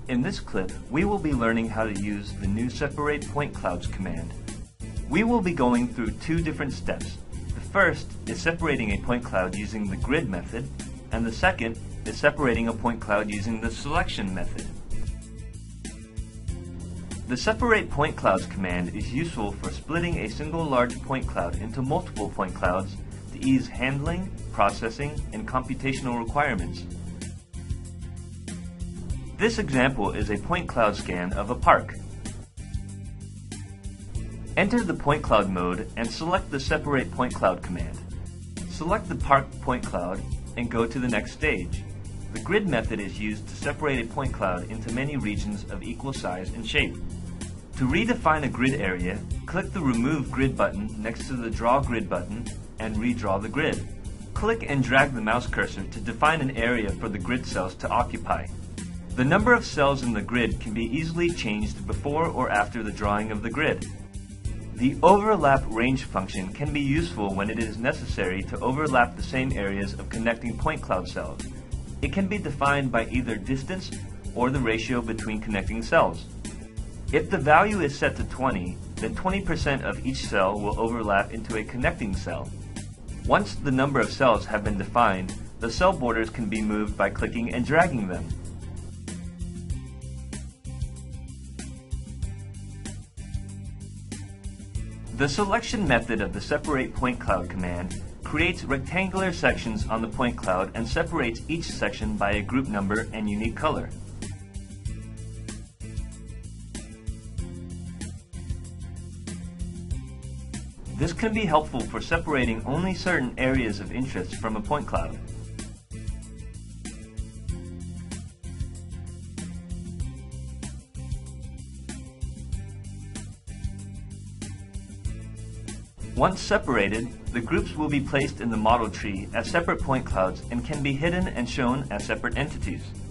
In this clip, we will be learning how to use the new separate point clouds command. We will be going through two different steps. The first is separating a point cloud using the grid method, and the second is separating a point cloud using the selection method. The separate point clouds command is useful for splitting a single large point cloud into multiple point clouds to ease handling, processing, and computational requirements. This example is a point cloud scan of a park. Enter the point cloud mode and select the separate point cloud command. Select the park point cloud and go to the next stage. The grid method is used to separate a point cloud into many regions of equal size and shape. To redefine a grid area, click the Remove Grid button next to the Draw Grid button and redraw the grid. Click and drag the mouse cursor to define an area for the grid cells to occupy. The number of cells in the grid can be easily changed before or after the drawing of the grid. The overlap range function can be useful when it is necessary to overlap the same areas of connecting point cloud cells. It can be defined by either distance or the ratio between connecting cells. If the value is set to 20, then 20% of each cell will overlap into a connecting cell. Once the number of cells have been defined, the cell borders can be moved by clicking and dragging them. The selection method of the separate point cloud command creates rectangular sections on the point cloud and separates each section by a group number and unique color. This can be helpful for separating only certain areas of interest from a point cloud. Once separated, the groups will be placed in the model tree as separate point clouds and can be hidden and shown as separate entities.